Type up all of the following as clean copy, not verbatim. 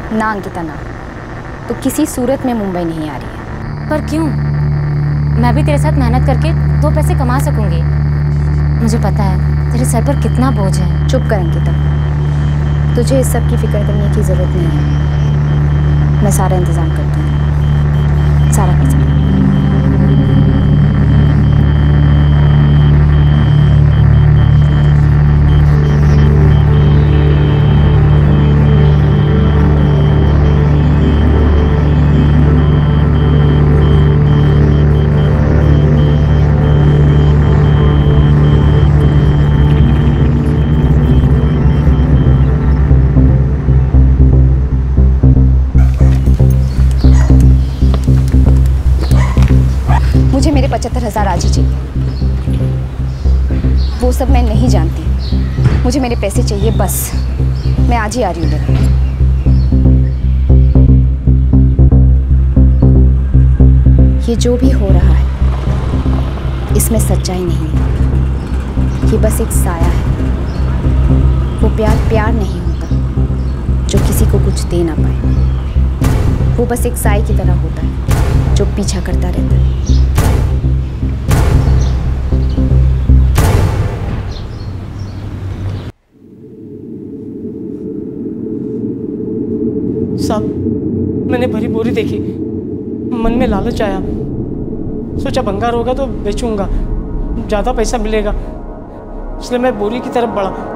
ना अंकिता ना, तो किसी सूरत में मुंबई नहीं आ रही है। पर क्यों? मैं भी तेरे साथ मेहनत करके 2 पैसे कमा सकूंगी। मुझे पता है तेरे सर पर कितना बोझ है। चुप कर अंकिता, तुझे इस सब की फिक्र करने की जरूरत नहीं है। मैं सारा इंतजाम करती हूँ, सारा पैसा। मुझे मेरे 75,000 आज ही चाहिए। वो सब मैं नहीं जानती, मुझे मेरे पैसे चाहिए बस। मैं आज ही आ रही हूँ लेने। ये जो भी हो रहा है इसमें सच्चाई नहीं है, ये बस एक साया है। वो प्यार प्यार नहीं होता जो किसी को कुछ दे ना पाए। वो बस एक साए की तरह होता है जो पीछा करता रहता है। साहब, मैंने भरी बोरी देखी, मन में लालच आया, सोचा भंगार होगा तो बेचूंगा, ज़्यादा पैसा मिलेगा, इसलिए मैं बोरी की तरफ बढ़ा।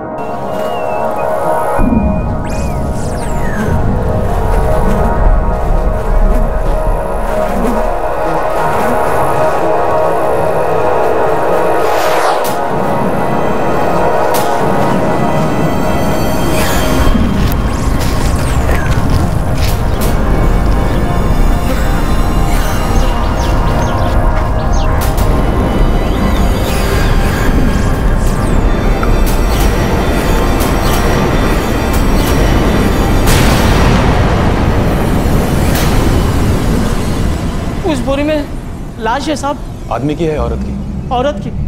उस बोरी में लाश है साहब। आदमी की है औरत की? औरत की।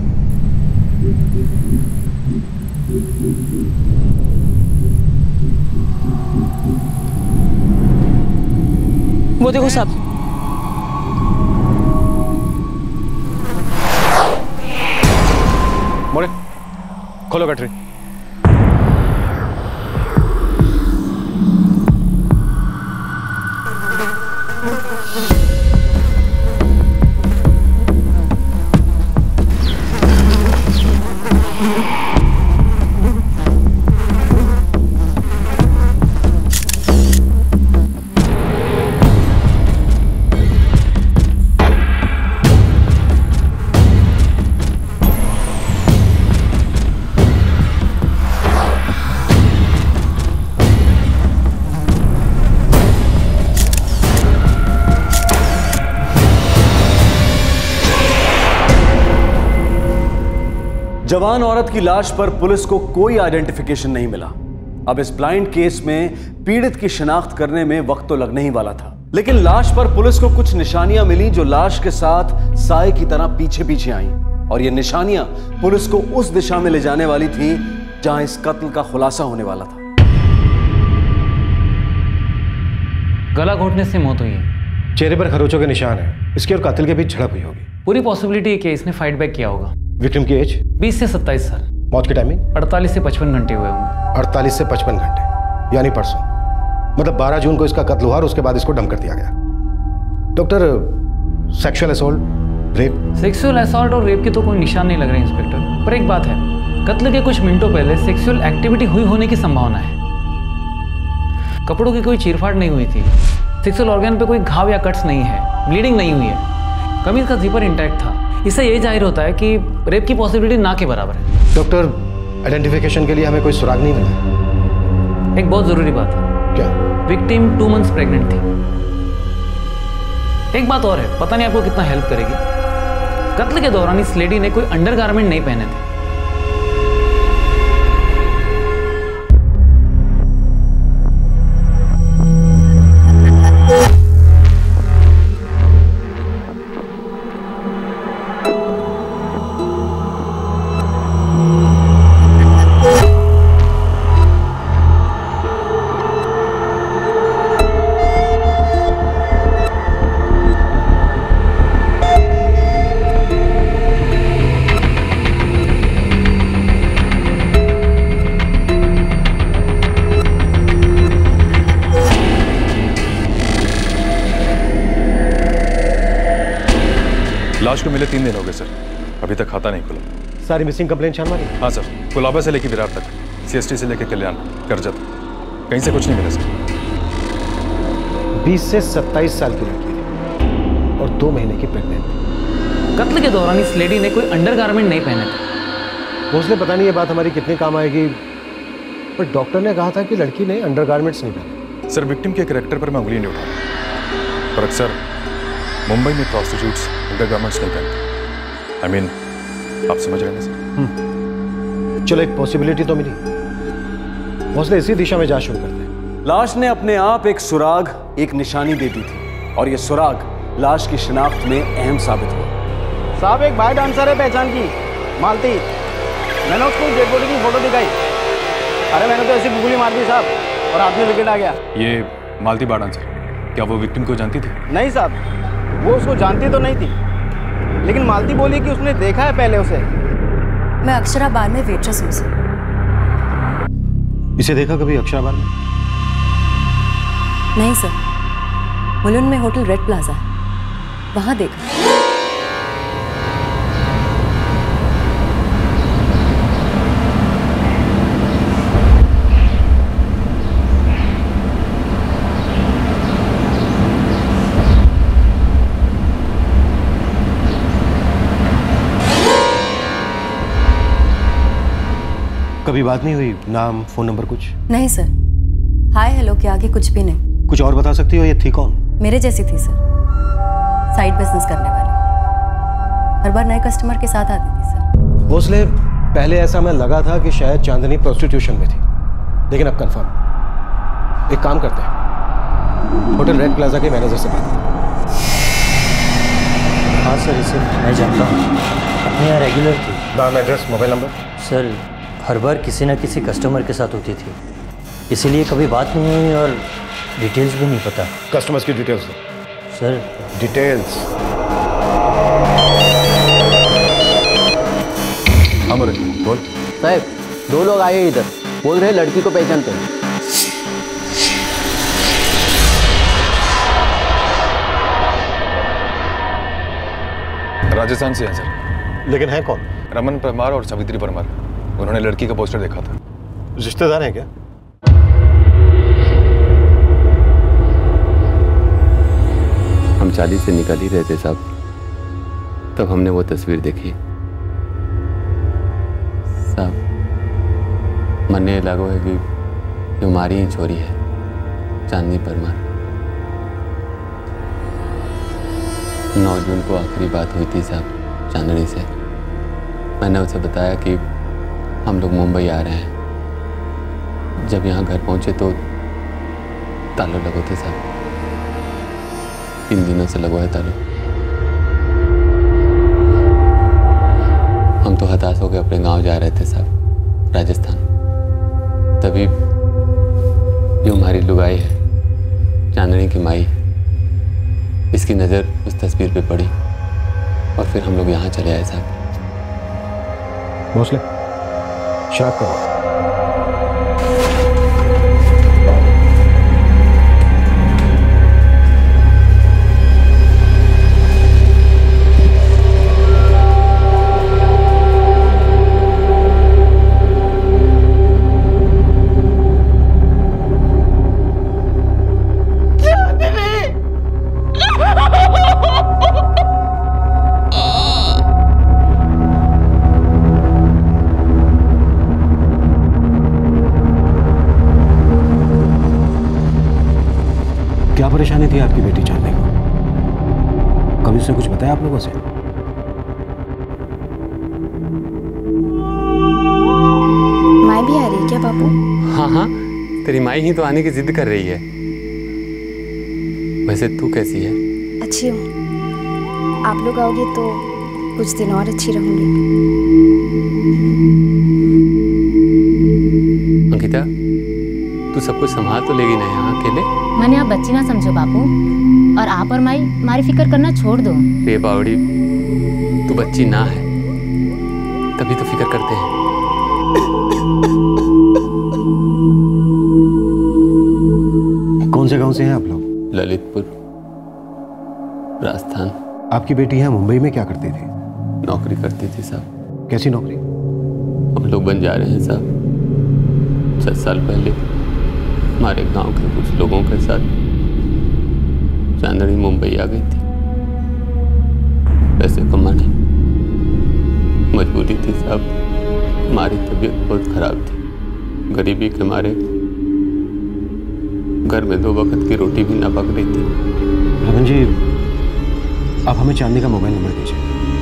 वो देखो साहब। मोड़े, खोलो गठरी। जवान औरत की लाश पर पुलिस को कोई आइडेंटिफिकेशन नहीं मिला। अब इस ब्लाइंड केस में पीड़ित की शिनाख्त करने में वक्त तो लगने ही वाला था, लेकिन लाश पर पुलिस को कुछ निशानियां मिली जो लाश के साथ साए की तरह पीछे पीछे आईं, और ये निशानियां पुलिस को उस दिशा में ले जाने वाली थी जहां इस कत्ल का खुलासा होने वाला था। गला घोटने से मौत हुई है। चेहरे पर खरोचों के निशान है। इसके और कातिल के बीच झड़प हुई होगी। पूरी पॉसिबिलिटी है कि इसने फाइट बैक किया होगा। विक्टिम की एज 20 से 27 साल। मौत की टाइमिंग 48 से 55 घंटे हुए होंगे। 48 से 55 घंटे यानी परसों, मतलब 12 जून को इसका कत्ल हुआ और उसके बाद इसको डंप कर दिया गया। Doctor, sexual assault, rape? Sexual assault और रेप के तो कोई निशान नहीं लग रहे इंस्पेक्टर, पर एक बात है, कत्ल के कुछ मिनटों पहले सेक्सुअल एक्टिविटी हुई होने की संभावना है। कपड़ों की कोई चीरफाड़ नहीं हुई थी, सेक्सुअल ऑर्गन पे कोई घाव या कट्स नहीं है, ब्लीडिंग नहीं हुई है, कमीज का जिपर इंटैक्ट था। इससे यही जाहिर होता है कि रेप की पॉसिबिलिटी ना के बराबर है। डॉक्टर, आइडेंटिफिकेशन के लिए हमें कोई सुराग नहीं मिला। एक बहुत जरूरी बात है। क्या? विक्टिम 2 मंथ्स प्रेग्नेंट थी। एक बात और है, पता नहीं आपको कितना हेल्प करेगी। कत्ल के दौरान इस लेडी ने कोई अंडरगारमेंट नहीं पहने थे। लाश को मिले 3 दिन हो गए सर, अभी तक खाता नहीं खुला। सारी मिसिंग कंप्लेंट छान मारी? हाँ सर, कुलाबा से लेकर विरार तक, CST से लेकर कल्याण, करजत, कहीं से कुछ नहीं मिला सर। 20 से 27 साल की लड़की थी और 2 महीने की प्रेग्नेंट। कत्ल के दौरान इस लेडी ने कोई अंडरगारमेंट नहीं पहने थे। भोसले, पता नहीं ये बात हमारी कितने काम आएगी, पर डॉक्टर ने कहा था कि लड़की ने अंडरगारमेंट्स नहीं पहने। सर, विक्टिम के कैरेक्टर पर मैं उंगली नहीं उठा, पर अक्सर मुंबई में प्रॉस्टिट्यूट्स अंडरगारमेंट्स नहीं पहनते। I mean, आप समझ रहे हैं ना सर? चलो, एक पॉसिबिलिटी तो मिली। भोसले, इसी दिशा में जांच शुरू करते हैं। लाश ने अपने आप एक सुराग, एक निशानी दे दी थी और ये सुराग लाश की शिनाख्त में अहम साबित हुआ। साहब, एक बाय डांसर है पहचान की, मालती। मैंने उसको डेड बॉडी की फोटो दिखाई। अरे मैंने तो ऐसी गुगली मार दी साहब और हाथ में विकेट आ गया। ये मालती बार डांसर, क्या वो विक्टिम को जानती थी? नहीं साहब, वो उसको जानती तो नहीं थी, लेकिन मालती बोली कि उसने देखा है पहले उसे। मैं अक्षरा बार में वेट्रेस हूँ सर। इसे देखा कभी अक्षरा बार में? नहीं सर, मुलुंड में होटल रेड प्लाजा है, वहां देखा। कभी बात नहीं हुई? नाम, फोन नंबर कुछ? नहीं सर, हाय हेलो के आगे कुछ भी नहीं। कुछ और बता सकती हो? ये थी कौन? मेरे जैसी थी सर, साइड बिजनेस करने वाली, हर बार नए कस्टमर के साथ आती थी सर। भोसले, पहले ऐसा मैं लगा था कि शायद चांदनी प्रोस्टिट्यूशन में थी, लेकिन अब कंफर्म। एक काम करते हैं, होटल रेड प्लाजा के मैनेजर से बात करते हैं। हाँ सर, इसे मैं जानता हूँ, अपने यहाँ रेगुलर थी। नाम, एड्रेस, मोबाइल नंबर? सर, हर बार किसी न किसी कस्टमर के साथ होती थी, इसीलिए कभी बात नहीं हुई और डिटेल्स भी नहीं पता। कस्टमर्स की डिटेल्स दो सर। डिटेल्स? हाँ मोरे, बोल। साहब, 2 लोग आए इधर, बोल रहे लड़की को पहचानते हैं। राजस्थान से हैं सर। लेकिन है कौन? रमन परमार और सावित्री परमार, उन्होंने लड़की का पोस्टर देखा था। रिश्तेदार हैं क्या? हम चाली से निकल ही रहे थे साहब, तब हमने वो तस्वीर देखी साहब। मन ये लागो है कि हमारी ही छोरी है, चांदनी परमार। 9 जून को आखिरी बात हुई थी साहब चांदनी से। मैंने उसे बताया कि हम लोग मुंबई आ रहे हैं। जब यहाँ घर पहुँचे तो तालों लगो थे साहब, 3 दिनों से लगो है तालों। हम तो हताश होकर अपने गांव जा रहे थे साहब, राजस्थान। तभी जो हमारी लुगाई है, चांदनी की माई, इसकी नज़र उस तस्वीर पे पड़ी और फिर हम लोग यहाँ चले आए साहब। भोसले, शराब करो। क्या परेशानी थी आपकी बेटी चांदनी को? कभी उसने कुछ बताया आप लोगों से? माई भी आ रही है क्या बापू? हाँ हाँ, तेरी माई ही तो आने की जिद कर रही है। वैसे तू कैसी है? अच्छी हूँ, आप लोग आओगे तो कुछ दिन और अच्छी रहूंगी। अंकिता, तू सब कुछ संभाल तो लेगी ना यहाँ अकेले? मैंने आप बच्ची ना समझो बापू, और आप और माई हमारी फिक्र करना छोड़ दो। बे बावड़ी, तू बच्ची ना है, तभी तो फिक्र करते हैं। कौन से गांव से हैं आप लोग? ललितपुर, राजस्थान। आपकी बेटी यहाँ मुंबई में क्या करती थी? नौकरी करती थी साहब। कैसी नौकरी? हम लोग बन जा रहे हैं साहब। 6 साल पहले हमारे गांव के कुछ लोगों के साथ चांदनी मुंबई आ गई थी। पैसे कमाने मजबूरी थी साहब। हमारी तबीयत बहुत खराब थी। गरीबी के मारे घर में 2 वक्त की रोटी भी ना पक रही थी। रमन जी, आप हमें चांदनी का मोबाइल नंबर दीजिए।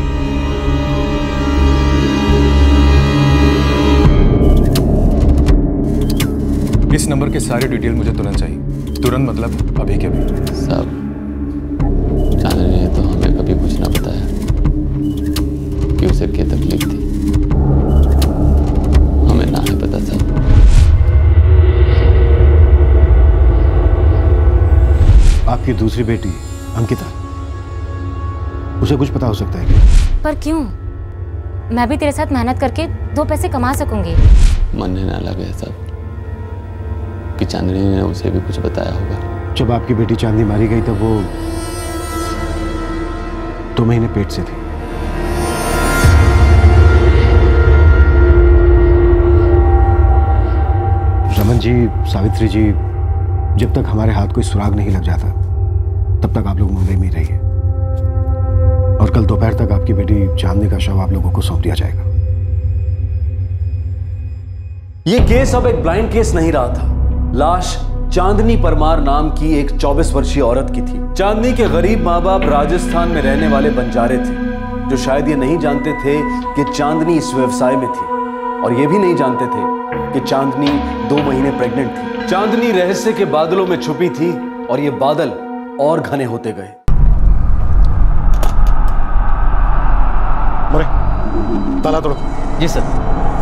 इस नंबर के सारे डिटेल मुझे तुरंत चाहिए। तुरंत मतलब अभी के अभी। साहब, चांदनी ने तो हमें कभी कुछ ना बताया कि उसे क्या तकलीफ थी। हमें ना ही पता साहब। आपकी दूसरी बेटी अंकिता, उसे कुछ पता हो सकता है क्या? पर क्यों? मैं भी तेरे साथ मेहनत करके 2 पैसे कमा सकूंगी। मन ना लगे साहब कि चांदनी ने उसे भी कुछ बताया होगा। जब आपकी बेटी चांदनी मारी गई तब वो 2 महीने पेट से थी। रमन जी, सावित्री जी, जब तक हमारे हाथ कोई सुराग नहीं लग जाता तब तक आप लोग मुंबई में ही रहिए। और कल दोपहर तक आपकी बेटी चांदनी का शव आप लोगों को सौंप दिया जाएगा। यह केस अब एक ब्लाइंड केस नहीं रहा था। लाश चांदनी परमार नाम की एक 24 वर्षीय औरत की थी। चांदनी के गरीब माँ बाप राजस्थान में रहने वाले बंजारे थे, जो शायद ये नहीं जानते थे कि चांदनी इस व्यवसाय में थी, और ये भी नहीं जानते थे कि चांदनी 2 महीने प्रेग्नेंट थी। चांदनी रहस्य के बादलों में छुपी थी, और ये बादल और घने होते गए। ताला तोड़ो। जी सर।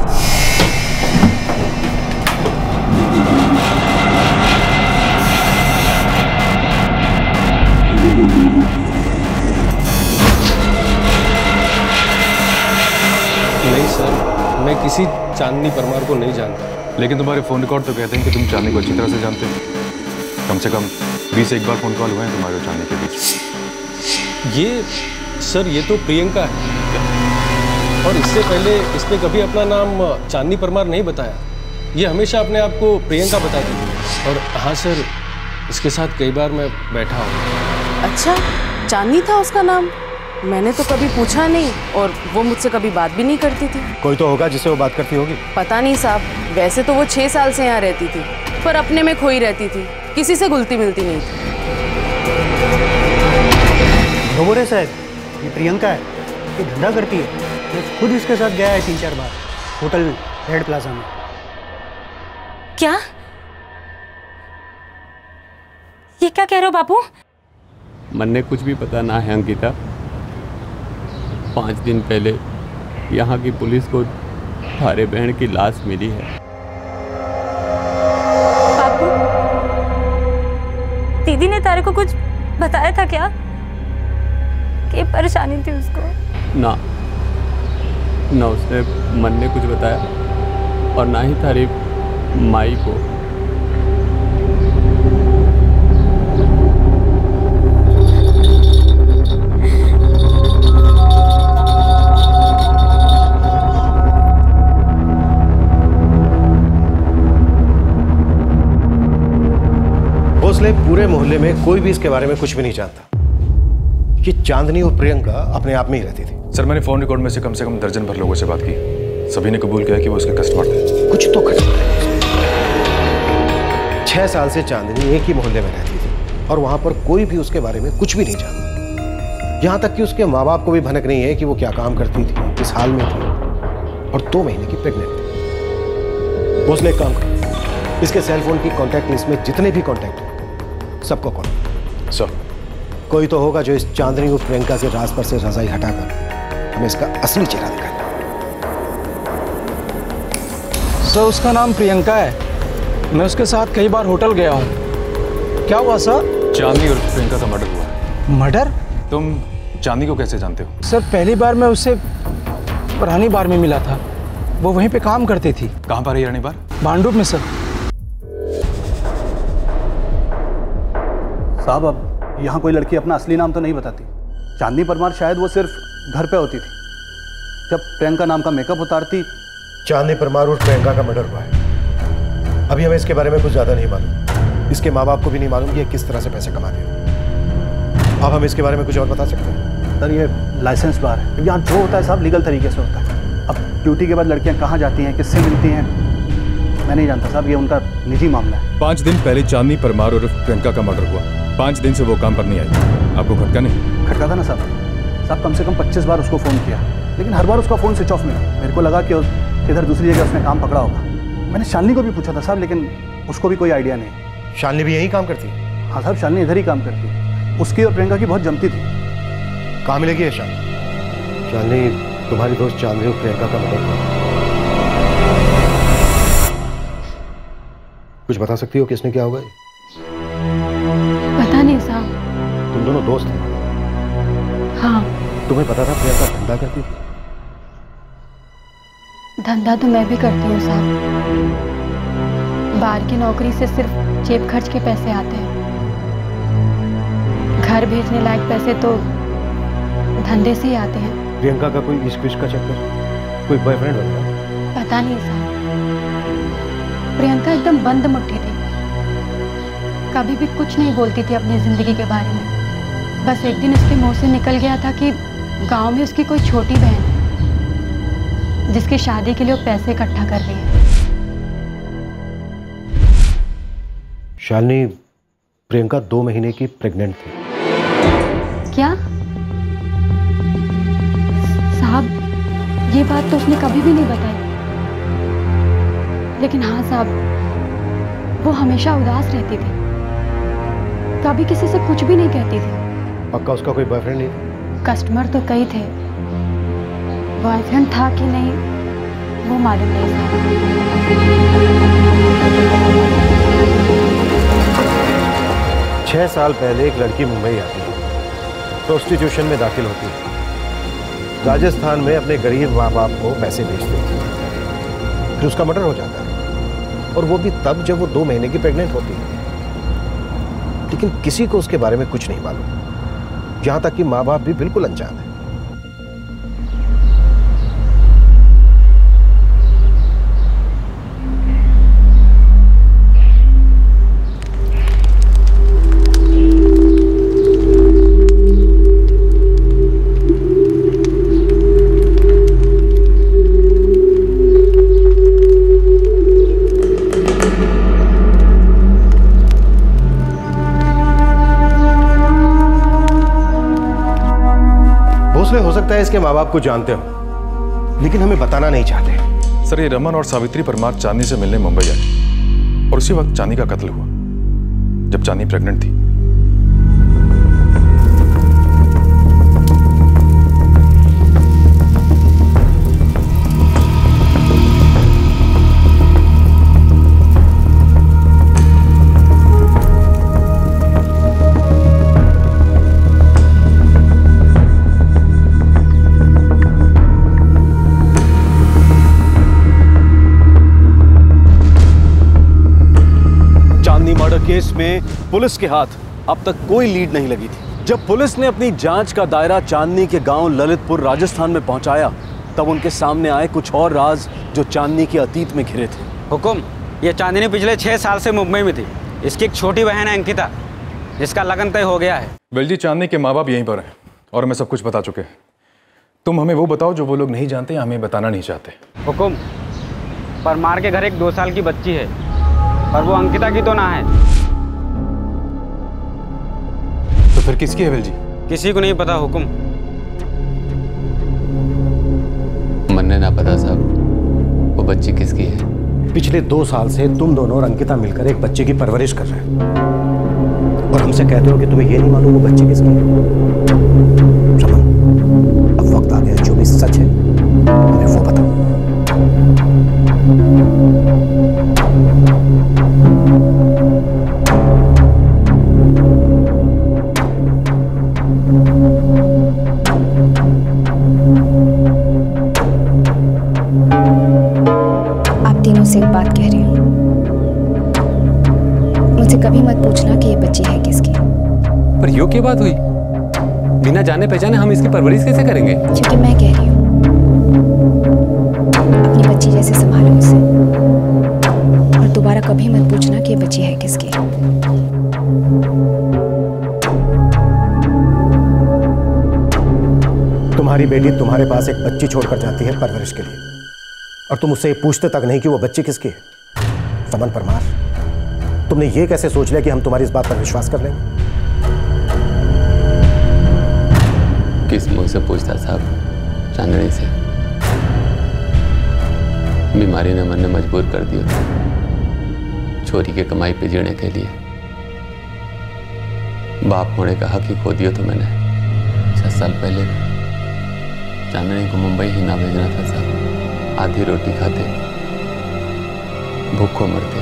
नहीं सर, मैं किसी चांदनी परमार को नहीं जानता। लेकिन तुम्हारे फोन रिकॉर्ड तो कहते हैं कि तुम चांदनी को अच्छी तरह से जानते हो। कम से कम 20 एक बार फोन कॉल हुए हैं तुम्हारे और चांदनी के बीच। ये सर, ये तो प्रियंका है, और इससे पहले इसने कभी अपना नाम चांदनी परमार नहीं बताया। ये हमेशा अपने आप को प्रियंका बताती थी। और हाँ सर, इसके साथ कई बार मैं बैठा हूँ। अच्छा, चांदनी था उसका नाम? मैंने तो कभी पूछा नहीं, और वो मुझसे कभी बात भी नहीं करती थी। कोई तो होगा जिससे वो बात करती होगी। पता नहीं साहब, वैसे तो वो 6 साल से यहाँ रहती थी, पर अपने में खोई रहती थी, किसी से घुलती मिलती नहीं थी। घोबरे साहब, ये प्रियंका है, ये धंधा करती है। मैं खुद इसके साथ गया है 3-4 बार होटल रेड प्लाजा में। क्या? ये क्या कह रहे हो बापू? मन ने कुछ भी पता ना है अंकिता। 5 दिन पहले यहाँ की पुलिस को थारे बहन की लाश मिली है। बापू, दीदी ने तारे को कुछ बताया था क्या कि परेशानी थी उसको? ना उसने मन ने कुछ बताया, और ना ही थारी माई को। भोसले, पूरे मोहल्ले में कोई भी इसके बारे में कुछ भी नहीं जानता। ये चांदनी और प्रियंका अपने आप में ही रहती थी। सर, मैंने फोन रिकॉर्ड में से कम 1 भर लोगों से बात की। सभी ने कबूल किया कि वो उसके कस्टमर थे। कुछ तो खटक है। 6 साल से चांदनी एक ही मोहल्ले में रहती थी, और वहां पर कोई भी उसके बारे में कुछ भी नहीं जानता। यहां तक कि उसके माँ बाप को भी भनक नहीं है कि वो क्या काम करती थी, किस हाल में थी, और 2 महीने की प्रेग्नेंट थी। भोसले, एक काम करो, इसके सेल फोन की कॉन्टैक्ट लिस्ट में जितने भी कॉन्टैक्ट हैं सबको कॉल। सर, कोई तो होगा जो इस चांदनी और प्रियंका के राज पर से रजाई हटाकर हमें इसका असली चेहरा दिखाएगा। सर, उसका नाम प्रियंका है। मैं उसके साथ कई बार होटल गया हूँ। क्या हुआ सर? चांदनी और प्रियंका का मर्डर हुआ है। मर्डर? तुम चांदनी को कैसे जानते हो? सर, पहली बार मैं उससे पुरानी बार में मिला था। वो वहीं पे काम करती थी। कहाँ पर है रानी बार? भांडुप में सर। साहब, अब यहाँ कोई लड़की अपना असली नाम तो नहीं बताती। चांदनी परमार शायद वो सिर्फ घर पे होती थी जब प्रियंका नाम का मेकअप उतारती। चांदनी परमार और प्रियंका का मर्डर हुआ है। अभी हमें इसके बारे में कुछ ज्यादा नहीं मालूम। इसके माँ बाप को भी नहीं मालूम कि ये किस तरह से पैसे कमाते हैं। आप हमें इसके बारे में कुछ और बता सकते हैं? सर ये लाइसेंस बार है, यहाँ जो होता है सब लीगल तरीके से होता है। अब ड्यूटी के बाद लड़कियाँ कहाँ जाती हैं, किससे मिलती हैं, मैं नहीं जानता साहब, ये उनका निजी मामला है। 5 दिन पहले चांदनी परमार और प्रियंका का मर्डर हुआ। 5 दिन से वो काम पर नहीं आई। आपको खटका नहीं? खटका था ना साहब कम से कम 25 बार उसको फ़ोन किया, लेकिन हर बार उसका फ़ोन स्विच ऑफ मिला। मेरे को लगा कि इधर दूसरी जगह उसने काम पकड़ा होगा। मैंने शालिनी को भी पूछा था साहब, लेकिन उसको भी कोई आइडिया नहीं। शालिनी भी यही काम करती है? हाँ साहब, शालिनी इधर ही काम करती है। उसकी और प्रियंका की बहुत जमती थी। कहाँ मिलेगी है शालिनी? तुम्हारी दोस्त चांदनी और प्रियंका का मर्डर हुआ। कुछ बता सकती हो किसने क्या होगा? पता नहीं साहब। तुम दोनों दोस्त थे? हाँ। तुम्हें पता था प्रियंका धंधा करती थी? धंधा तो मैं भी करती हूँ साहब। बाहर की नौकरी से सिर्फ जेब खर्च के पैसे आते हैं। घर भेजने लायक पैसे तो धंधे से ही आते हैं। प्रियंका का कोई इश्क विश्क का चक्कर, कोई बॉयफ्रेंड वगैरह? पता नहीं साहब। प्रियंका एकदम बंद मुट्ठी थी, कभी भी कुछ नहीं बोलती थी अपनी जिंदगी के बारे में। बस एक दिन उसके मुंह से निकल गया था कि गांव में उसकी कोई छोटी बहन है जिसकी शादी के लिए वो पैसे इकट्ठा कर रही है। शालिनी, प्रियंका 2 महीने की प्रेग्नेंट थी। क्या साहब, ये बात तो उसने कभी भी नहीं बताई। लेकिन हाँ साहब, वो हमेशा उदास रहती थी, कभी किसी से कुछ भी नहीं कहती थी। पक्का उसका कोई बॉयफ्रेंड नहीं था? कस्टमर तो कई थे, बॉयफ्रेंड था कि नहीं वो मालूम नहीं था। 6 साल पहले एक लड़की मुंबई आती है, प्रोस्टिट्यूशन में दाखिल होती है, राजस्थान में अपने गरीब माँ बाप को पैसे भेजती है, फिर उसका मर्डर हो जाता है। और वो भी तब जब वो 2 महीने की प्रेग्नेंट होती है। लेकिन किसी को उसके बारे में कुछ नहीं मालूम, यहां तक कि माँ बाप भी बिल्कुल अनजान है। हो सकता है इसके माँ बाप को जानते हो, लेकिन हमें बताना नहीं चाहते। सर, ये रमन और सावित्री परमार चांदनी से मिलने मुंबई आए और उसी वक्त चांदनी का कत्ल हुआ जब चांदनी प्रेग्नेंट थी। केस में पुलिस के हाथ अब तक कोई लीड नहीं लगी थी। जब पुलिस ने अपनी जांच का दायरा चांदनी के गांव ललितपुर राजस्थान में पहुंचाया, तब उनके सामने आए कुछ और राज जो चांदनी के अतीत में घिरे थे। हुकुम, ये चांदनी पिछले 6 साल से मुंबई में थी। इसकी एक छोटी बहन है अंकिता, जिसका लगन तय हो गया है। वेल जी, चांदनी के माँ बाप यहीं पर हैं और हमें सब कुछ बता चुके हैं। तुम हमें वो बताओ जो वो लोग नहीं जानते या हमें बताना नहीं चाहते। हुकुम, परमार के घर एक 2 साल की बच्ची है और वो अंकिता की तो ना है। तो फिर किसकी है वेल जी? किसी को नहीं पता हुकुम। मन्ने ना पता साहब, वो बच्ची किसकी है? पिछले 2 साल से तुम दोनों और अंकिता मिलकर एक बच्चे की परवरिश कर रहे हो और हमसे कहते हो कि तुम्हें ये नहीं मालूम वो बच्चे किसकी है। रमन, अब वक्त आ गया, जो भी सच है हमें वो बताओ। से एक बात कह रही हूँ, मुझसे कभी मत पूछना कि ये बच्ची है किसकी। पर यो क्या बात हुई? बिना जाने पहचाने हम इसकी परवरिश कैसे करेंगे? क्योंकि मैं कह रही हूँ, अपनी बच्ची जैसे संभालो उसे, और दोबारा कभी मत पूछना कि ये बच्ची है किसकी। तुम्हारी बेटी तुम्हारे पास एक बच्ची छोड़कर जाती है परवरिश के लिए, और तुम उससे पूछते तक नहीं कि वो बच्ची किसकी है। समन परमार, तुमने ये कैसे सोच लिया कि हम तुम्हारी इस बात पर विश्वास कर लेंगे? किस मुंह से पूछता साहब? चांदनी से। बीमारी ने मन ने मजबूर कर दिया चोरी के कमाई पे जीने के लिए। बाप होने का हक ही खो दिया तो मैंने 6 साल पहले। चांदनी को मुंबई ही ना भेजना था साहब। आधी रोटी खाते, भूखों मरते,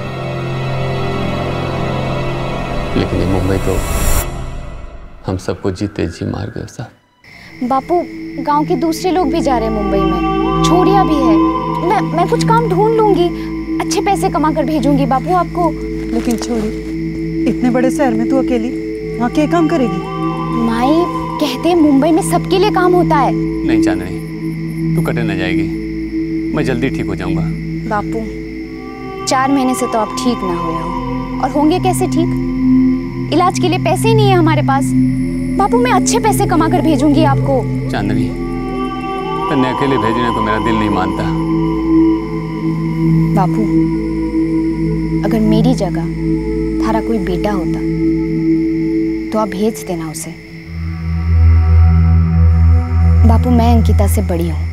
लेकिन ये मुंबई तो हम सबको जीते जी मार गए साहब। बापू, गांव के दूसरे लोग भी जा रहे हैं मुंबई में, छोरिया भी है। मैं कुछ काम ढूंढ लूंगी, अच्छे पैसे कमा कर भेजूंगी बापू आपको। लेकिन छोड़ी, इतने बड़े शहर में तू अकेली वहाँ क्या काम करेगी? माई कहते हैं मुंबई में सबके लिए काम होता है। नहीं चांदनी, तू कटे न जाएगी, मैं जल्दी ठीक हो जाऊंगा। बापू, 4 महीने से तो आप ठीक ना हुए हो, और होंगे कैसे ठीक? इलाज के लिए पैसे ही नहीं है हमारे पास। बापू, मैं अच्छे पैसे कमा कर भेजूंगी आपको। चांदनी, तन्ने अकेले भेजने को मेरा दिल नहीं मानता। बापू, अगर मेरी जगह थारा कोई बेटा होता तो आप भेज देना उसे। बापू, मैं अंकिता से बड़ी हूं,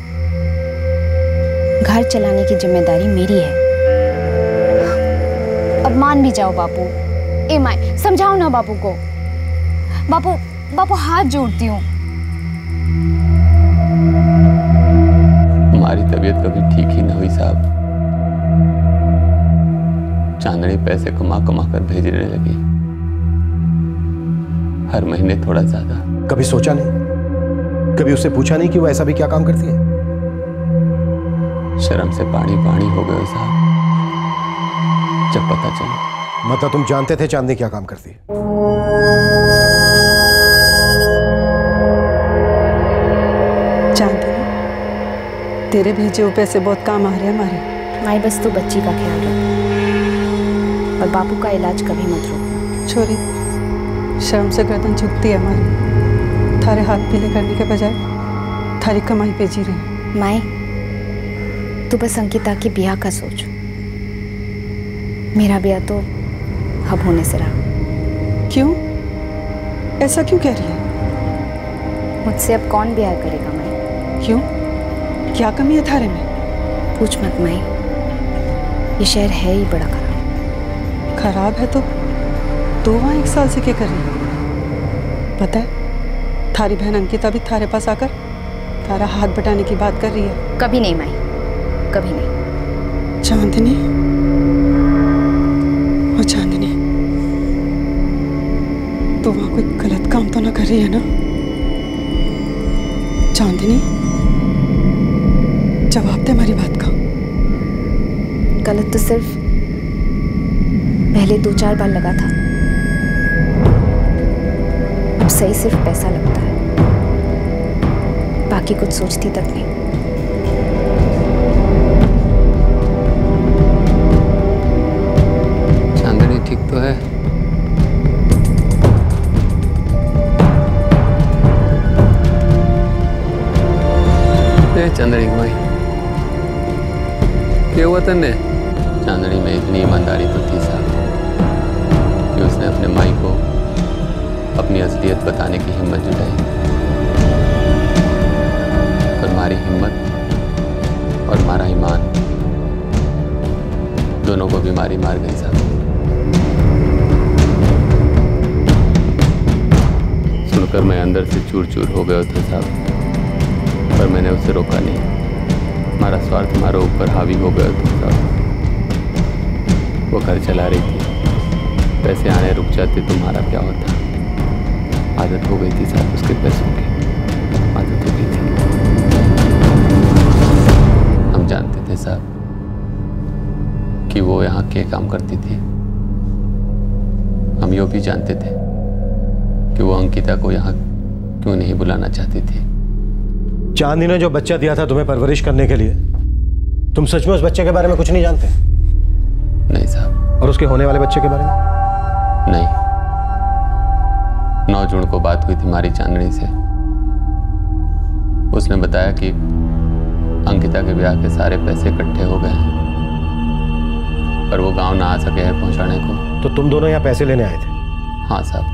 घर चलाने की जिम्मेदारी मेरी है। अब मान भी जाओ बापू। ए माय, समझाओ ना बापू को। बापू हाथ जोड़ती हूँ। हमारी तबीयत कभी ठीक ही न हुई साहब। चांदनी पैसे कमा कर भेजने लगी, हर महीने थोड़ा ज्यादा। कभी सोचा नहीं, कभी उससे पूछा नहीं कि वो ऐसा भी क्या काम करती है? शर्म से पानी पानी हो गए साहब जब पता चला। मतलब तुम जानते थे चांदनी क्या काम करती है? चांदनी, तेरे भेजे हुए पैसे बहुत काम आ रहे हैं हमारे। माई, बस तू बच्ची का ख्याल रख, और बापू का इलाज कभी मत रोक। छोरी, शर्म से गर्दन झुकती है हमारी। थारे हाथ पीले करने के बजाय थारी कमाई पे जी रही है। माई, तू बस अंकिता की ब्याह का सोच। मेरा ब्याह तो अब होने से रहा। क्यों? ऐसा क्यों कह रही है? मुझसे अब कौन ब्याह करेगा माई? क्यों? क्या कमी है थारे में? पूछ मत माई, ये शहर है ही बड़ा खराब। खराब है तो वहाँ 1 साल से क्या कर रही है? पता है, थारी बहन अंकिता भी थारे पास आकर थारा हाथ बटाने की बात कर रही है। कभी नहीं माई, कभी नहीं। चांदनी, ओ चांदनी, तो वहाँ कोई गलत काम तो ना कर रही है ना? चांदनी, जवाब दे हमारी बात का। गलत तो सिर्फ पहले 2-4 बार लगा था, अब सही सिर्फ पैसा लगता है, बाकी कुछ सोचती तक नहीं। चांदनी ठीक तो है? चांदनी की माई, क्या हुआ तन्ने? चांदनी में इतनी ईमानदारी तो थी साहब कि उसने अपने माई को अपनी असलियत बताने की हिम्मत जुटाई, पर हमारी हिम्मत और हमारा ईमान दोनों को बीमारी मार गई साहब। सुनकर मैं अंदर से चूर चूर हो गया था साहब, पर मैंने उसे रोका नहीं। हमारा स्वार्थ हमारे ऊपर हावी हो गया था साहब। वो घर चला रही थी, पैसे आने रुक जाते तुम्हारा क्या होता? आदत हो गई थी साहब उसके पैसों की, आदत हो गई थी। हम जानते थे साहब कि वो यहाँ क्या काम करती थी। हम यो भी जानते थे कि वो अंकिता को यहाँ क्यों नहीं बुलाना चाहती थी। चांदनी ने जो बच्चा दिया था तुम्हें परवरिश करने के लिए, तुम सच में उस बच्चे के बारे में कुछ नहीं जानते? नहीं साहब। और उसके होने वाले बच्चे के बारे में? नहीं। 9 जून को बात हुई थी हमारी चांदनी से। उसने बताया कि अंकिता के ब्याह के सारे पैसे इकट्ठे हो गए हैं, पर वो गांव ना आ सके हैं पहुंचाने को। तो तुम दोनों यहाँ पैसे लेने आए थे? हाँ साहब,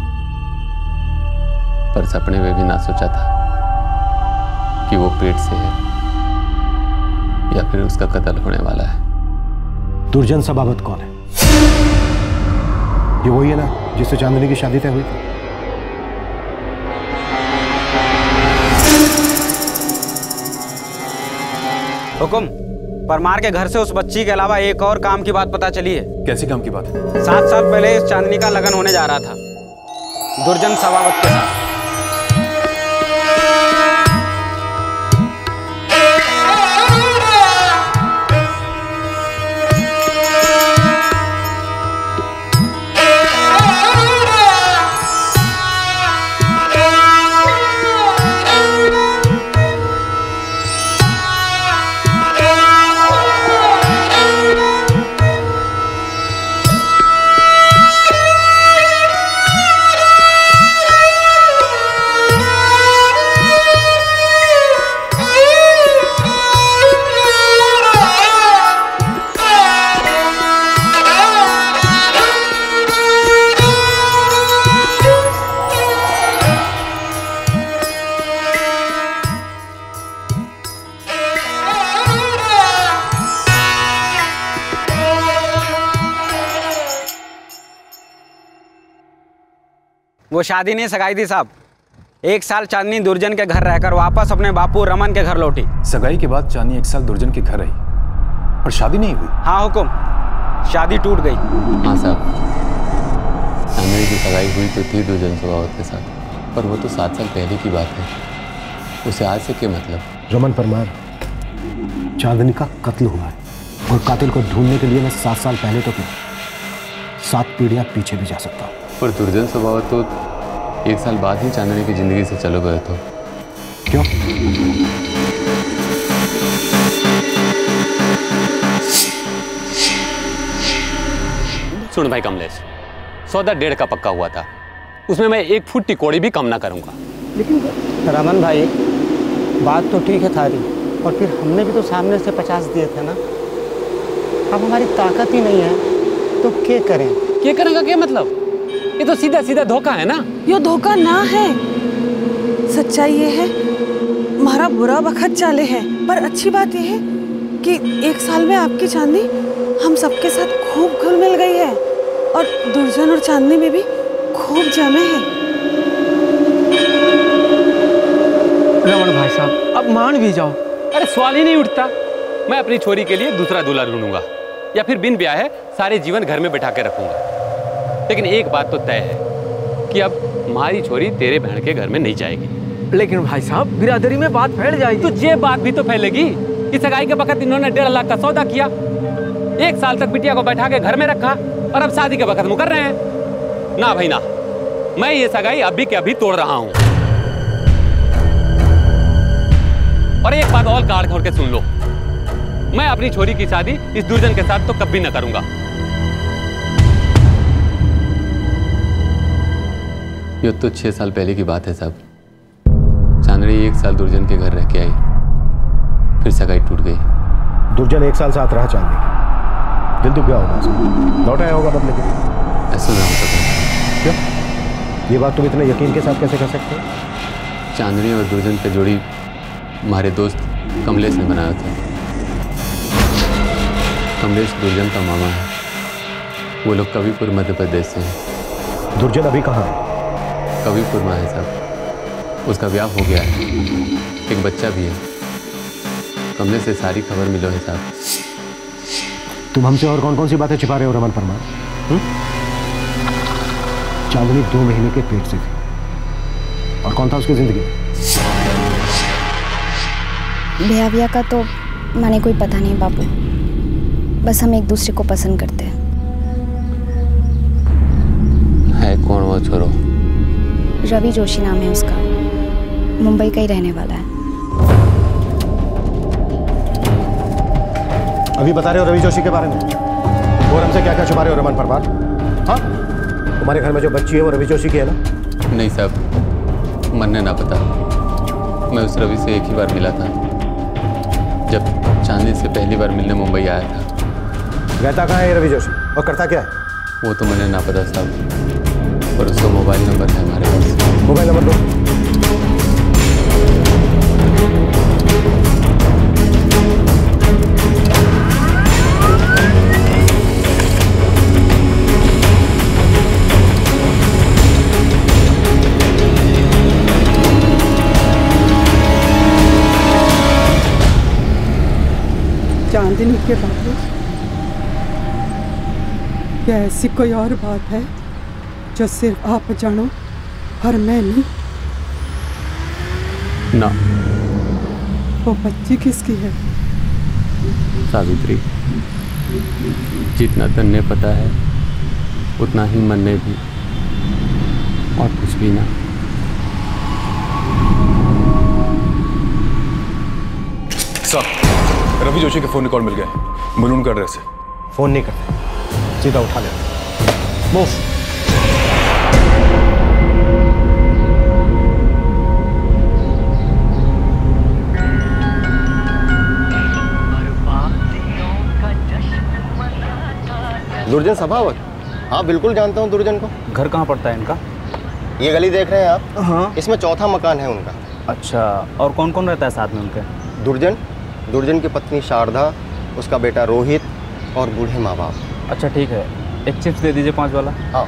पर सपने में भी ना सोचा था कि वो पेट से है या फिर उसका कत्ल होने वाला है। दुर्जन सबावत कौन है? ये वही है ना जिससे चांदनी की शादी तय हुई थी? हुकुम, परमार के घर से उस बच्ची के अलावा एक और काम की बात पता चली है। कैसी काम की बात है? 7 साल पहले इस चांदनी का लगन होने जा रहा था दुर्जन सबावत के साथ। वो शादी नहीं सगाई थी साहब। 1 साल चांदनी दुर्जन के घर रहकर वापस अपने बापू रमन के घर लौटी। सगाई के बाद चांदनी 1 साल दुर्जन के घर रही, पर शादी नहीं हुई। हाँ हुकुम, शादी टूट गई। हाँ साहब, चांदनी की सगाई हुई तो थी दुर्जन सबावत के साथ, पर वो तो 7 साल पहले की बात है। उसे आज से क्या मतलब? रमन परमार, चांदनी का कत्ल हुआ है और कातिल को ढूंढने के लिए मैं 7 साल पहले तो क्या 7 पीढ़ियां पीछे भी जा सकता हूँ। पर दुर्जन सबावत तो 1 साल बाद ही चांदनी की जिंदगी से चले गए। तो क्यों? सुन भाई कमलेश, सौदा 1.5 का पक्का हुआ था, उसमें मैं 1 फुट टिकोड़ी भी कम ना करूंगा। लेकिन रमन भाई, बात तो ठीक है थारी, और फिर हमने भी तो सामने से 50 दिए थे ना। अब हमारी ताकत ही नहीं है तो क्या करें? क्या करेगा? क्या मतलब? ये तो सीधा सीधा धोखा है ना। ये धोखा ना है, सच्चाई ये है हमारा बुरा वक्त चाले है। पर अच्छी बात ये है कि 1 साल में आपकी चांदनी हम सबके साथ खूब घुल मिल गई है और दुर्जन और चांदनी में भी खूब जमे हैं। रमन भाई साहब, अब मान भी जाओ। अरे सवाल ही नहीं उठता। मैं अपनी छोरी के लिए दूसरा दूल्हा ढूंढूंगा या फिर बिन ब्याह है सारे जीवन घर में बैठा के रखूंगा। लेकिन एक बात तो तय है कि अब हमारी छोरी तेरे बहन के घर में नहीं जाएगी। लेकिन भाई साहब, बिरादरी में बात फैल जाएगी। तो ये बात भी तो फैलेगी कि सगाई के वक्त इन्होंने 1.5 लाख का सौदा किया, 1 साल तक बिटिया को बैठा के घर में रखा और अब शादी के वक्त मुकर रहे हैं। ना भाई ना, मैं ये सगाई अभी के अभी तोड़ रहा हूं। और एक बात और कान खोल के सुन लो, मैं अपनी छोरी की शादी इस दुर्जन के साथ तो कभी न करूंगा। ये तो 6 साल पहले की बात है साहब। चांदनी 1 साल दुर्जन के घर रह के आई, फिर सगाई टूट गई। दुर्जन 1 साल साथ रहा चांदनी के, दिल तो क्या होगा उसका? लौट आया होगा बदले के लिए। ऐसा ना हो सकता। क्यों? ये बात तुम इतने यकीन के साथ कैसे कर सकते हो? चांदनी और दुर्जन की जोड़ी हमारे दोस्त कमलेश ने बनाया था। कमलेश दुर्जन का मामा है। वो लोग कविपुर मध्य प्रदेश से हैं। दुर्जन अभी कहाँ है? कविपुर में है साहब। उसका ब्याह हो गया है, एक बच्चा भी है। कमलेश से सारी खबर मिलो है साहब। तुम हमसे और कौन कौन सी बातें छिपा रहे हो रमन परमार? चांदनी 2 महीने के पेट से थी, और कौन था उसकी जिंदगी में? ब्याह का तो माने कोई पता नहीं बापू, बस हम एक दूसरे को पसंद करते हैं। है कौन वो छोरो? रवि जोशी नाम है उसका। मुंबई का ही रहने वाला है। अभी बता रहे हो रवि जोशी के बारे में, और हमसे क्या क्या छुपा रहे हो रमन परमार? हाँ, तुम्हारे घर में जो बच्ची है वो रवि जोशी की है ना? नहीं साहब, मन ने ना पता। मैं उस रवि से एक ही बार मिला था, जब चांदनी से पहली बार मिलने मुंबई आया था। रहता कहाँ है रवि जोशी और करता क्या है? वो तो मैंने ना पता साहब, पर उसका मोबाइल नंबर है हमारे पास। मोबाइल नंबर दो। चांदनी के बाबू, क्या ऐसी कोई और बात है जो सिर्फ आप जानो और मैं नहीं? ना। वो बच्ची किसकी है? सावित्री। जितना तन ने पता है उतना ही मन ने भी, और कुछ भी ना। साहब, रवि जोशी के फोन रिकॉर्ड मिल गए, बलून का एड्रेस है। फोन नहीं करते, सीधा उठा ले। मूव। दुर्जन सभावत? हाँ बिल्कुल जानता हूँ दुर्जन को। घर कहाँ पड़ता है इनका? ये गली देख रहे हैं आप? हाँ। इसमें चौथा मकान है उनका। अच्छा, और कौन कौन रहता है साथ में उनके? दुर्जन की पत्नी शारदा, उसका बेटा रोहित और बूढ़े माँ बाप। अच्छा ठीक है, एक चिप्स दे दीजिए 5 वाला। हाँ।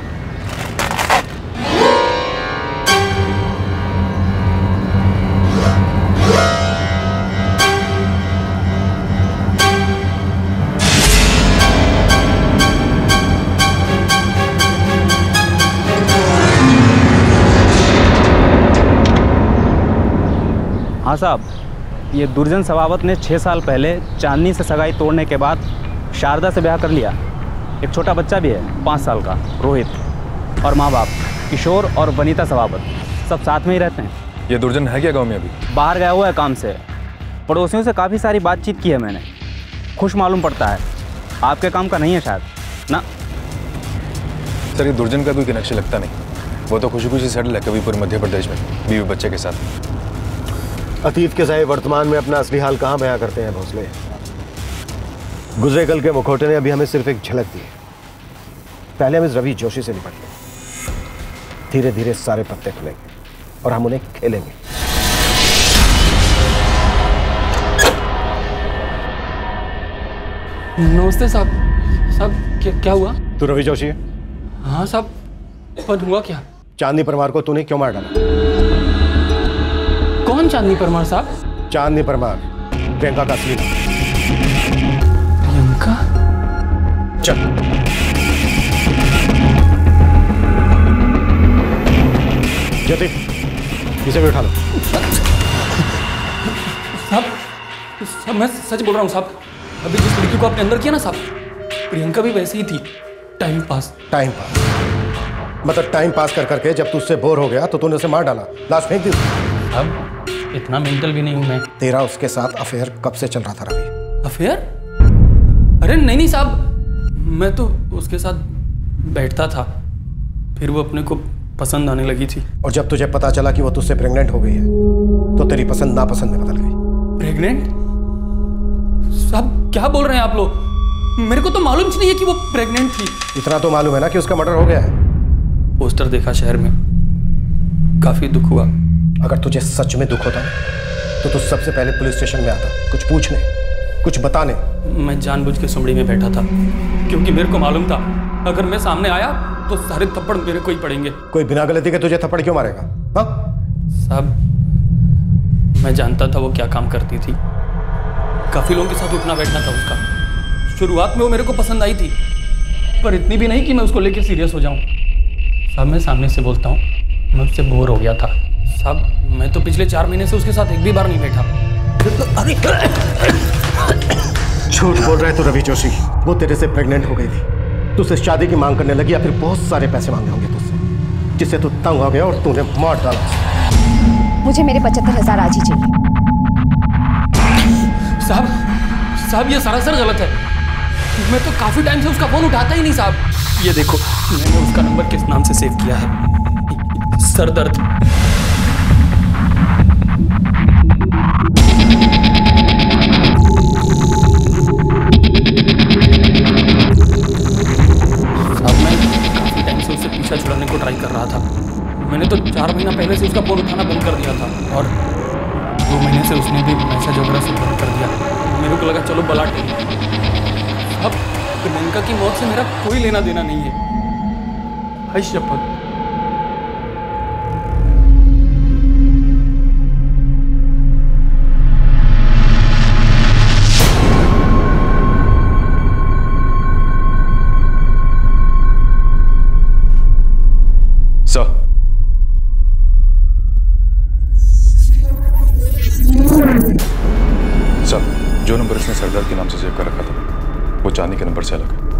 हाँ साहब, ये दुर्जन सभावत ने 6 साल पहले चांदनी से सगाई तोड़ने के बाद शारदा से ब्याह कर लिया। एक छोटा बच्चा भी है 5 साल का, रोहित, और माँ बाप किशोर और वनीता सभावत सब साथ में ही रहते हैं। ये दुर्जन है क्या गांव में? अभी बाहर गया हुआ है काम से। पड़ोसियों से काफ़ी सारी बातचीत की है मैंने, खुश मालूम पड़ता है। आपके काम का नहीं है शायद ना? सर, ये दुर्जन का कोई कनेक्शन लगता नहीं। वो तो खुशी खुशी सेटल है कबीरपुर मध्य प्रदेश में, बीवी बच्चे के साथ। अतीत के साए वर्तमान में अपना असली हाल कहाँ बयां करते हैं भोसले? गुजरे कल के मुखौटे ने अभी हमें सिर्फ एक झलक दी। पहले हम इस रवि जोशी से निपट लें, धीरे धीरे सारे पत्ते खुलेंगे और हम उन्हें खेलेंगे। नमस्ते साहब। साहब क्या हुआ? तू रवि जोशी है? हाँ साहब, पर हुआ क्या? चांदनी परमार को तूने क्यों मार डाला? कौन चांदनी परमार साहब? चांदनी परमार, प्रियंका का असली नाम। प्रियंका? चल। ज्योति, इसे भी उठा लो। साहब मैं सच बोल रहा हूँ साहब। अभी जिस लड़की को आपने अंदर किया ना साहब, प्रियंका भी वैसे ही थी। Time pass. टाइम पास मतलब टाइम पास कर करके जब तू उससे बोर हो गया तो तूने उसे मार डाला, लाश फेंक दी। अब इतना मेंटल भी नहीं हूं मैं। तेरा उसके साथ अफेयर कब से चल रहा था रवि? अफेयर? अरे नहीं साहब, मैं तो उसके साथ बैठता था, फिर वो अपने को पसंद आने लगी थी। और जब तुझे पता चला कि वो तुझसे प्रेग्नेंट हो गई है तो तेरी पसंद नापसंद में बदल गई। प्रेग्नेंट? साहब क्या बोल रहे हैं आप लोग? मेरे को तो मालूम ही नहीं है कि वो प्रेग्नेंट थी। इतना तो मालूम है ना कि उसका मर्डर हो गया है। पोस्टर देखा शहर में, काफी दुख हुआ। अगर तुझे सच में दुख होता तो तू सबसे पहले पुलिस स्टेशन में आता, कुछ पूछने, कुछ बताने। मैं जानबूझ के सुमड़ी में बैठा था, क्योंकि मेरे को मालूम था अगर मैं सामने आया तो सारे थप्पड़ मेरे को ही पड़ेंगे। कोई बिना गलती के तुझे थप्पड़ क्यों मारेगा? हाँ साहब, मैं जानता था वो क्या काम करती थी। काफी लोगों के साथ उठना बैठना था उसका। शुरुआत में वो मेरे को पसंद आई थी, पर इतनी भी नहीं कि मैं उसको लेके सीरियस हो जाऊं। साहब मैं सामने से बोलता हूँ, मैं उससे बोर हो गया था। साहब मैं तो पिछले 4 महीने से उसके साथ एक भी बार नहीं बैठा। अरे झूठ बोल रहा है तू रवि जोशी। वो तेरे से प्रेग्नेंट हो गई थी, तुझसे शादी की मांग करने लगी, या फिर बहुत सारे पैसे मांगे होंगे तुझसे, जिससे तू तंग हो गया और तूने मार डाला। मुझे मेरे 75,000 आज ही चाहिए। साहब ये सरासर गलत है। मैं तो काफी टाइम से उसका फोन उठाता ही नहीं साहब। ये देखो मैंने उसका नंबर किस नाम से सेव किया है, सरदर्द। साहब मैं काफी टाइम से उससे पीछा छुड़ाने को ट्राई कर रहा था। मैंने तो 4 महीना पहले से उसका फोन उठाना बंद कर दिया था और 2 महीने से उसने भी मैसेज वगैरह से बंद कर दिया। मेरे को लगा चलो बला टेक। अब प्रियंका की मौत से मेरा कोई लेना देना नहीं है, हाय शपथ। सर, जो नंबर इसने सरदार के नाम से सेव कर रखा था वो चांदनी के नंबर से अलग है।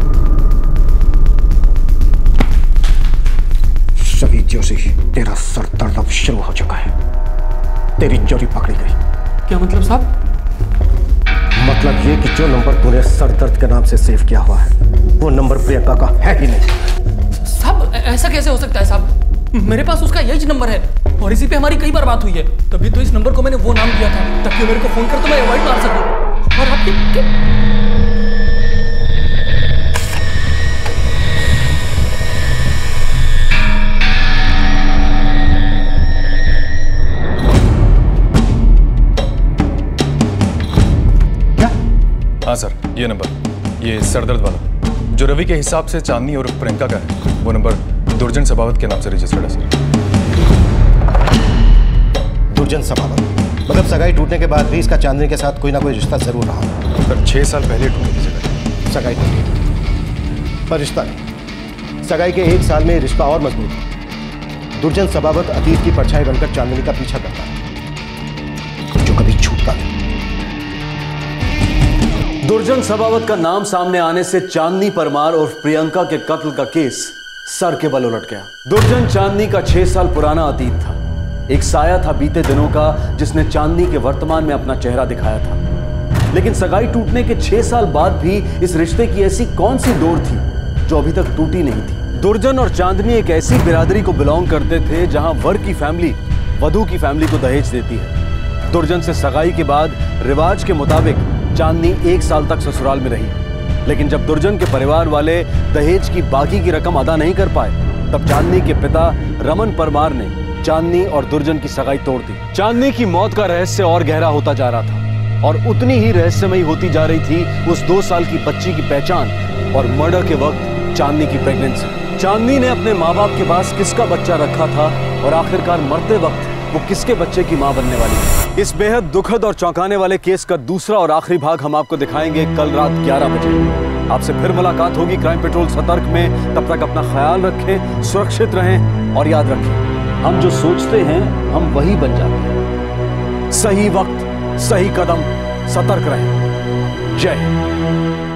सभी से तेरा सर दर्द अब शुरू हो चुका है। तेरी चोरी पकड़ी गई। क्या मतलब साहब? मतलब ये कि जो नंबर तूने सर दर्द के नाम से सेव किया हुआ है वो नंबर प्रियंका का है ही नहीं। साहब ऐसा कैसे हो सकता है साहब? मेरे पास उसका यही नंबर है और इसी पे हमारी कई बार बात हुई है। तभी तो इस नंबर को मैंने वो नाम दिया था ताकि मेरे को फोन कर तो मैं अवॉइड मार सकूं। और आपकी हाँ सर, ये नंबर, ये सरदर्द वाला जो रवि के हिसाब से चांदनी और प्रियंका का है, वो नंबर दुर्जन सबावत के नाम से रजिस्टर्ड है सर। दुर्जन सबावत मतलब सगाई टूटने के बाद भी इसका चांदनी के साथ कोई ना कोई रिश्ता जरूर रहा। सर 6 साल पहले टूटी थी सगाई पर रिश्ता नहीं। सगाई के 1 साल में रिश्ता और मजबूत है। दुर्जन सबावत अतीत की परछाई बनकर चांदनी का पीछा करता है जो कभी छूटता नहीं। दुर्जन सबावत का नाम सामने आने से चांदनी परमार और प्रियंका के कत्ल का केस सर के बल उलट गया। दुर्जन चांदनी का 6 साल पुराना अतीत था, एक साया था बीते दिनों का जिसने चांदनी के वर्तमान में अपना चेहरा दिखाया था। लेकिन सगाई टूटने के 6 साल बाद भी इस रिश्ते की ऐसी कौन सी डोर थी जो अभी तक टूटी नहीं थी। दुर्जन और चांदनी एक ऐसी बिरादरी को बिलोंग करते थे जहां वर की फैमिली वधू की फैमिली को दहेज देती है। दुर्जन से सगाई के बाद रिवाज के मुताबिक चांदनी 1 साल तक ससुराल में रही, लेकिन जब दुर्जन के परिवार वाले दहेज की बाकी की रकम अदा नहीं कर पाए तब चांदनी के पिता रमन परमार ने चांदनी और दुर्जन की सगाई तोड़ दी। चांदनी की मौत का रहस्य और गहरा होता जा रहा था और उतनी ही रहस्यमयी होती जा रही थी उस 2 साल की बच्ची की पहचान और मर्डर के वक्त चांदनी की प्रेगनेंसी। चांदनी ने अपने माँ बाप के पास किसका बच्चा रखा था और आखिरकार मरते वक्त वो किसके बच्चे की मां बनने वाली है। इस बेहद दुखद और चौंकाने वाले केस का दूसरा और आखिरी भाग हम आपको दिखाएंगे कल रात 11 बजे। आपसे फिर मुलाकात होगी क्राइम पेट्रोल सतर्क में। तब तक अपना ख्याल रखें, सुरक्षित रहें और याद रखें, हम जो सोचते हैं हम वही बन जाते हैं। सही वक्त, सही कदम, सतर्क रहें। जय हिंद।